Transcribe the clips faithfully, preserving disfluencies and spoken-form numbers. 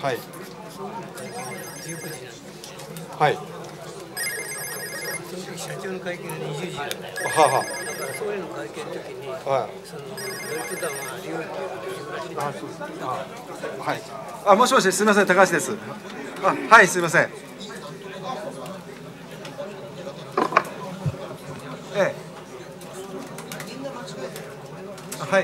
はい。 そういうの会見がじゅうくじなんです。 はい。 その時社長の会見がにじゅうじなんだよ。 はあはだから総理の会見の時に、 はい。 そのベルト弾はあり得るっていうことを言うらしい。 あ、そうです。あ、はい。あ、もしもし、すみません、高橋です。あ、はい、すみません。ええ。はい。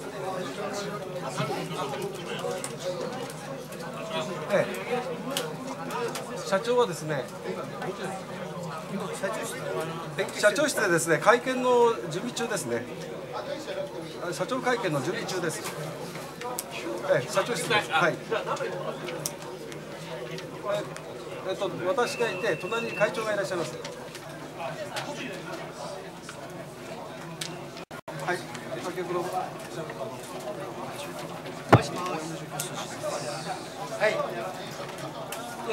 ええ。社長はですね。 社長室、 社長室でですね、会見の準備中ですね。社長会見の準備中です。ええ、社長室です。はい。えっと、私がいて、隣に会長がいらっしゃいます。はい。先ほど。もしもし。はい。うん。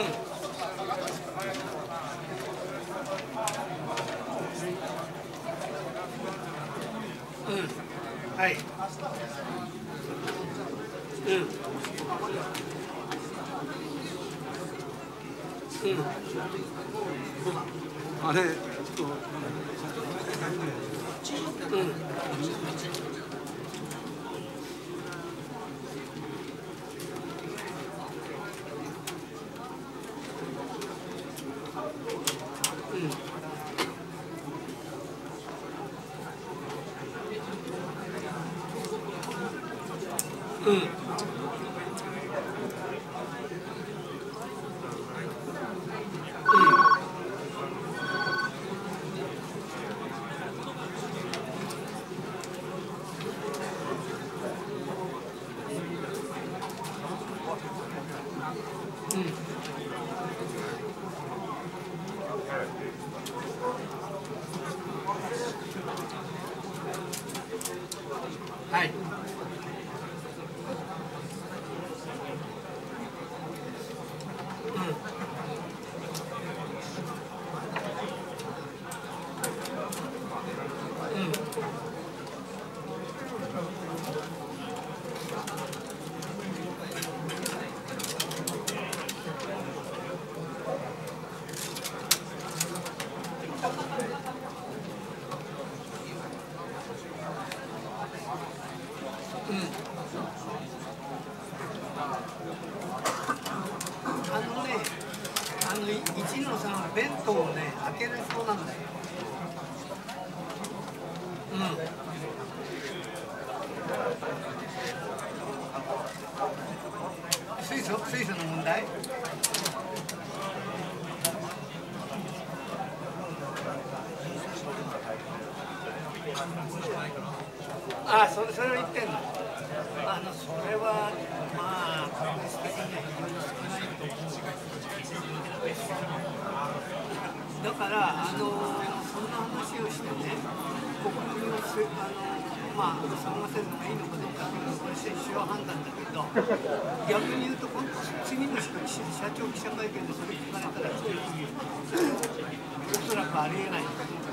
うん。はい。うん。うん。あれ、ちょっと。うん。うん。うん。はい。あのね、あの一野さんは弁当をね開ける人なんだよ。うん。水素水素の問題。ああ、それそれを言ってんの。あのそれはまあ確率的には非常に少ないと思う。だからあのそんな話をしてね、国民をせあのまあ騒がせるのがいいのかどうかっていうのはこれ選手は判断だけど、逆に言うと今度次の人社長記者会見でそれ聞かれたらおそらくありえない。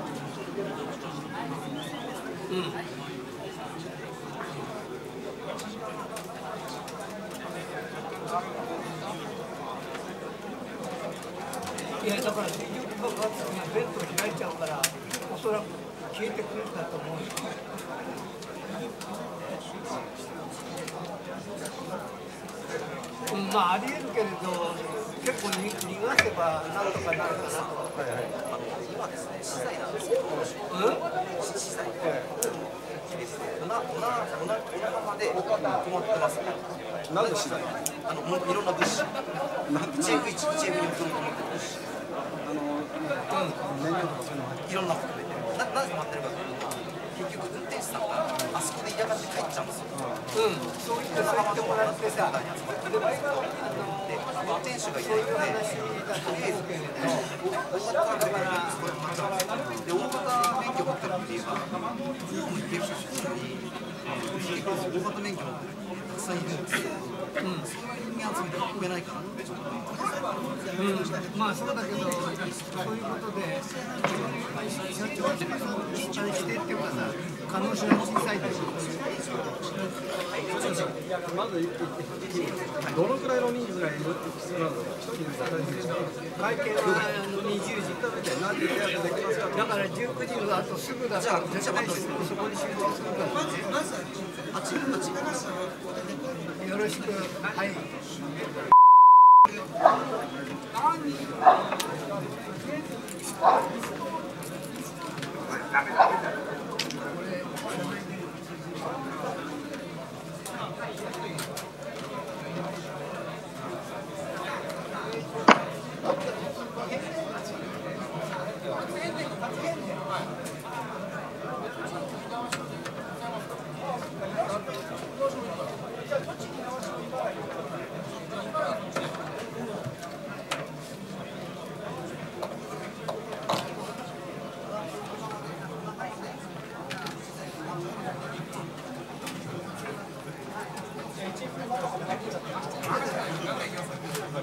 うん。いやだから水力爆発にはベッドを開いちゃうからおそらく消えてくるんだと思うよ。うん、まあありえるけれど結構に逃がせばなんとかなるかなと。はいはい。今ですね、資材なんですけど、うん？資材。おなおなおなおな浜で止まってますね。何の資材？あのもういろんな物資。一エフ一エフに止まってる物資。あの燃料とかそういうのいろんな含めて。ななぜ止まってるかというと、結局運転手さんがあそこで嫌がって帰っちゃうんですよ。うん。そういったそう言ってもらってさ、でも運転手がいないので、とりあえず大型だからこれ止まっちゃうんですよ。で大型免許持ってるって言えば、公務に結構普通に結構大型免許持ってる人たくさんいるんですけど、うん、そういう人間集めて運べないかなってちょっと思ってます。うん、まあそうだけど、そういうことで社長は失敗してっていうかさ、可能性が小さいということで。 まずどのくらいの人数がいる必要なのか、一人で会見はにじゅうじ何時でできますか。 だからじゅうくじの後すぐだから絶対そこに集中するから。よろしく。はい。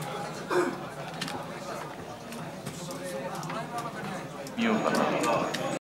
見ようかな。